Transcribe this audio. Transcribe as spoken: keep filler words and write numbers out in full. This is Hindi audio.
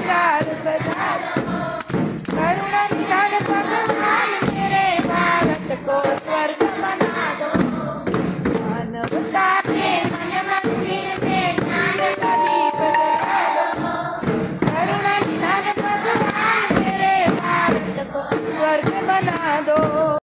बाजार सजा दो। करुणा निधान भगवान मेरे भारत को स्वर्ग बना दो। मानवता के मन मंदिर में ज्ञान का दीप जला दो। करुणा निधान भगवान मेरे भारत को स्वर्ग बना दो।